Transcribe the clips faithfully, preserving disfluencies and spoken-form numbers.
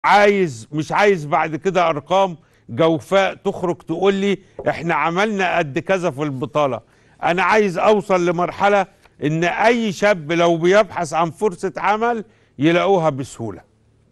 عايز مش عايز بعد كده ارقام جوفاء تخرج تقول لي احنا عملنا قد كذا في البطاله. انا عايز اوصل لمرحله ان اي شاب لو بيبحث عن فرصه عمل يلاقوها بسهوله.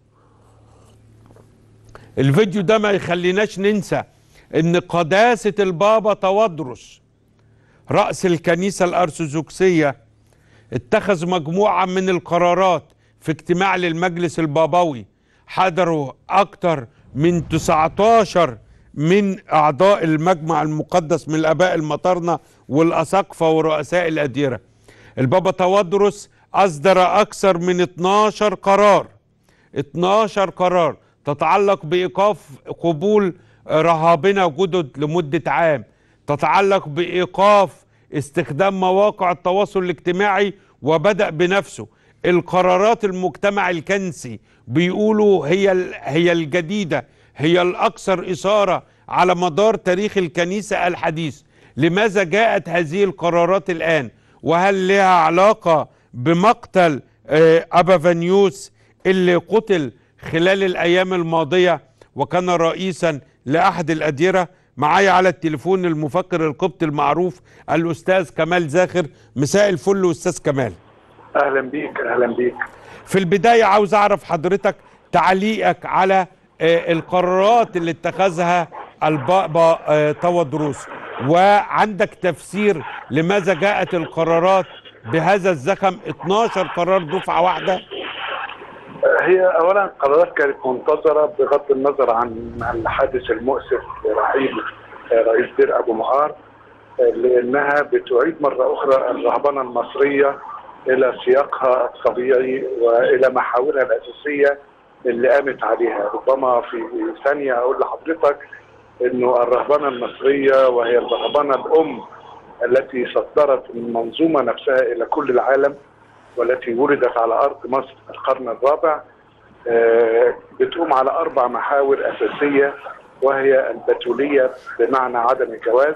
الفيديو ده ما يخليناش ننسى ان قداسه البابا تودرس رأس الكنيسه الارثوذكسيه اتخذ مجموعه من القرارات في اجتماع للمجلس البابوي، حضروا أكتر من تسعتاشر من أعضاء المجمع المقدس من الآباء المطارنة والأساقفة ورؤساء الأديرة. البابا تودرس أصدر أكثر من اتناشر قرار اتناشر قرار تتعلق بإيقاف قبول رهابنة جدد لمدة عام، تتعلق بإيقاف استخدام مواقع التواصل الاجتماعي، وبدأ بنفسه. القرارات المجتمع الكنسي بيقولوا هي هي الجديدة، هي الأكثر إثارة على مدار تاريخ الكنيسة الحديث. لماذا جاءت هذه القرارات الآن؟ وهل لها علاقة بمقتل أبا فانيوس اللي قتل خلال الأيام الماضية وكان رئيسا لأحد الأديرة؟ معايا على التليفون المفكر القبطي المعروف الأستاذ كمال زاخر. مساء الفل أستاذ كمال. اهلا بيك. اهلا بيك. في البداية عاوز اعرف حضرتك تعليقك على القرارات اللي اتخذها البابا تودرس، وعندك تفسير لماذا جاءت القرارات بهذا الزخم، اتناشر قرار دفعة واحدة؟ هي اولا قرارات كانت منتظرة بغض النظر عن الحادث المؤسف لرحيل رئيس دير ابو مقار، لانها بتعيد مرة اخرى الرهبنة المصرية الى سياقها الطبيعي والى محاورها الاساسيه اللي قامت عليها. ربما في ثانيه اقول لحضرتك انه الرهبنه المصريه وهي الرهبنه الام التي صدرت المنظومه نفسها الى كل العالم والتي ولدت على ارض مصر في القرن الرابع، بتقوم على اربع محاور اساسيه، وهي البتوليه بمعنى عدم الجواز،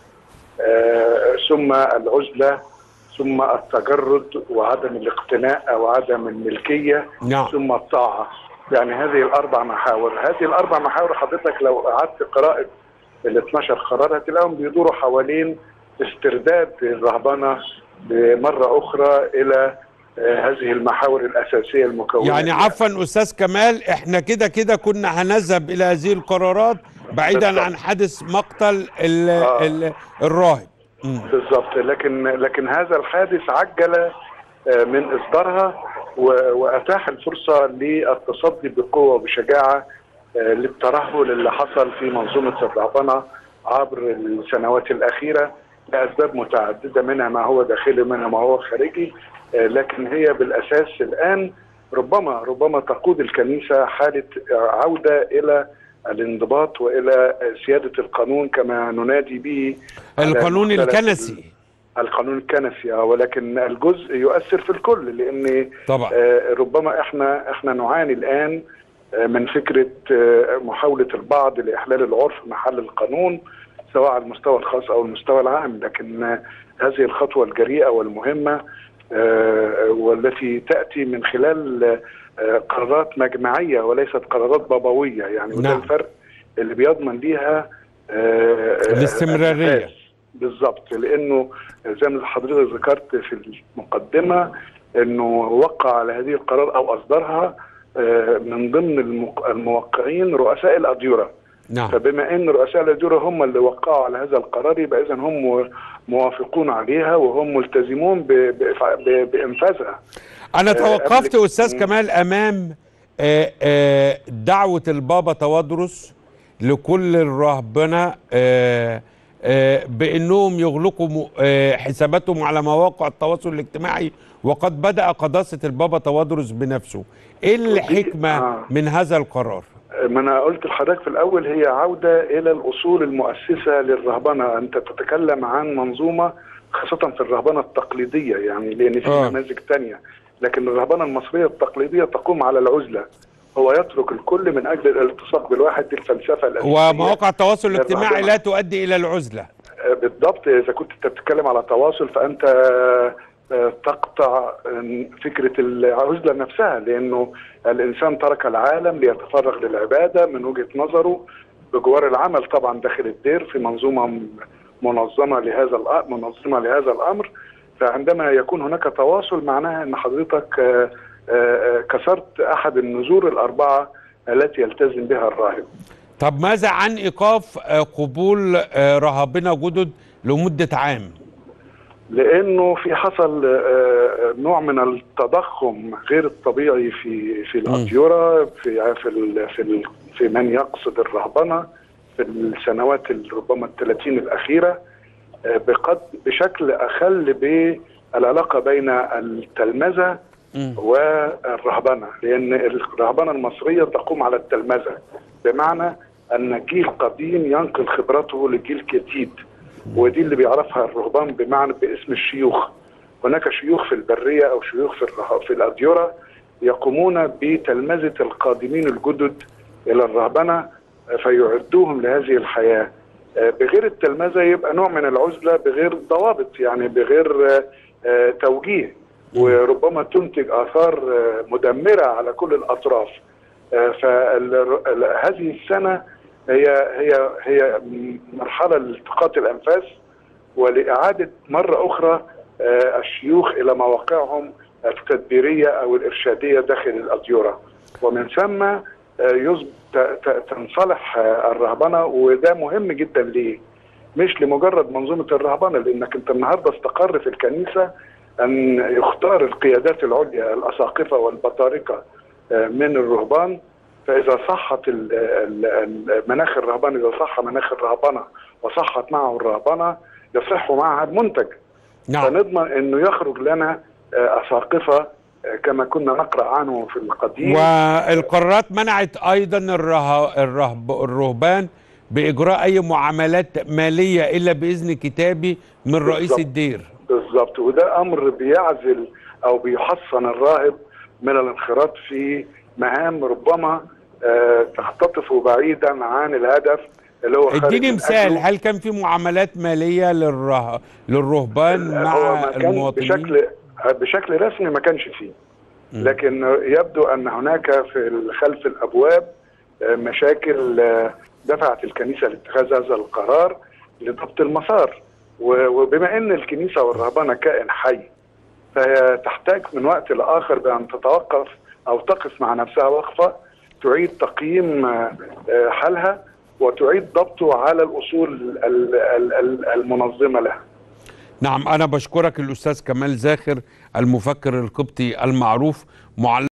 ثم العزله، ثم التجرد وعدم الاقتناء او عدم الملكيه، نعم. ثم الطاعه. يعني هذه الاربع محاور، هذه الاربع محاور حضرتك لو قعدت قراءه ال اتناشر قرار هتلاقيهم بيدوروا حوالين استرداد الرهبنه مره اخرى الى هذه المحاور الاساسيه المكونه. يعني عفوا استاذ كمال، احنا كده كده كنا هنذهب الى هذه القرارات بعيدا بالضبط. عن حادث مقتل ال آه. ال الراهب. بالضبط، لكن لكن هذا الحادث عجل من اصدارها واتاح الفرصه للتصدي بقوه وبشجاعه للترهل اللي حصل في منظومه الرهبنه عبر السنوات الاخيره لاسباب متعدده، منها ما هو داخلي ومنها ما هو خارجي، لكن هي بالاساس الان ربما ربما تقود الكنيسه حاله عوده الى الانضباط والى سياده القانون كما ننادي به، القانون الكنسي. القانون الكنسي، ولكن الجزء يؤثر في الكل، لان طبعا ربما احنا احنا نعاني الان من فكره محاوله البعض لاحلال العرف محل القانون سواء على المستوى الخاص او المستوى العام، لكن هذه الخطوه الجريئه والمهمه والتي تاتي من خلال قرارات مجمعيه وليست قرارات بابويه، يعني وده الفرق اللي بيضمن ليها الاستمراريه. بالظبط، لانه زي ما حضرتك ذكرت في المقدمه انه وقع على هذه القرار او اصدرها من ضمن الموقعين رؤساء الاديره. نعم. فبما ان رؤساء الاديره هم اللي وقعوا على هذا القرار يبقى اذا هم موافقون عليها وهم ملتزمون بانفاذها. انا توقفت استاذ كمال امام دعوه البابا تودرس لكل الرهبنه بانهم يغلقوا حساباتهم على مواقع التواصل الاجتماعي، وقد بدأ قداسة البابا تودرس بنفسه. ايه الحكمة من هذا القرار؟ ما انا قلت لحضرتك في الاول هي عودة الى الاصول المؤسسة للرهبنة. انت تتكلم عن منظومة خاصة في الرهبنة التقليدية، يعني لان في آه. نماذج تانية، لكن الرهبنة المصرية التقليدية تقوم على العزلة، هو يترك الكل من اجل الالتصاق بالواحد. دي الفلسفة الاساسية، ومواقع التواصل الاجتماعي لا تؤدي الى العزلة. بالضبط، اذا كنت انت بتتكلم على تواصل فانت تقطع فكرة العزلة نفسها، لأنه الإنسان ترك العالم ليتفرغ للعبادة من وجهة نظره بجوار العمل طبعا داخل الدير في منظومة منظمة لهذا منظمة لهذا الأمر. فعندما يكون هناك تواصل معناها أن حضرتك كسرت أحد النذور الأربعة التي يلتزم بها الراهب. طب ماذا عن إيقاف قبول راهبين جدد لمدة عام؟ لانه في حصل نوع من التضخم غير الطبيعي في في الاديره في في في في من يقصد الرهبنه في السنوات ربما الثلاثين الاخيره بقد بشكل اخل بالعلاقه بين التلمذه والرهبنه، لان الرهبنه المصريه تقوم على التلمذه، بمعنى ان جيل قديم ينقل خبرته لجيل جديد، ودي اللي بيعرفها الرهبان بمعنى باسم الشيوخ. هناك شيوخ في البريه او شيوخ في في الاديره يقومون بتلمذه القادمين الجدد الى الرهبنه فيعدوهم لهذه الحياه. بغير التلمذه يبقى نوع من العزله بغير ضوابط، يعني بغير توجيه، وربما تنتج اثار مدمره على كل الاطراف. فهذه السنه هي هي هي مرحله لالتقاط الانفاس ولاعاده مره اخرى الشيوخ الى مواقعهم التدبيريه او الارشاديه داخل الاديره، ومن ثم تنصلح الرهبنه. وده مهم جدا ليه؟ مش لمجرد منظومه الرهبنه، لانك انت النهارده استقر في الكنيسه ان يختار القيادات العليا الاساقفه والبطاركه من الرهبان. فإذا صحت المناخ الرهباني، إذا صح مناخ الرهبنة وصحت معه الرهبنة يصح معها المنتج. نعم. فنضمن أنه يخرج لنا أساقفة كما كنا نقرأ عنه في القديم. والقرارات منعت أيضا الره... الرهب... الرهبان بإجراء أي معاملات مالية إلا بإذن كتابي من رئيس بالزبط. الدير. بالضبط، وده أمر بيعزل أو بيحصن الراهب من الانخراط في مهام ربما آه تختطف بعيدا عن الهدف اللي هو خارج. اديني مثال، هل كان في معاملات ماليه للره... للرهبان مع المواطنين؟ بشكل بشكل رسمي ما كانش فيه، لكن يبدو ان هناك في خلف الابواب آه مشاكل آه دفعت الكنيسه لاتخاذ هذا القرار لضبط المسار. وبما ان الكنيسه والرهبنه كائن حي، فهي تحتاج من وقت لاخر بان تتوقف أو تقف مع نفسها وقفة، تعيد تقييم حالها وتعيد ضبطه على الأصول المنظمة لها. نعم، أنا بشكرك الأستاذ كمال زاخر المفكر القبطي المعروف، معلم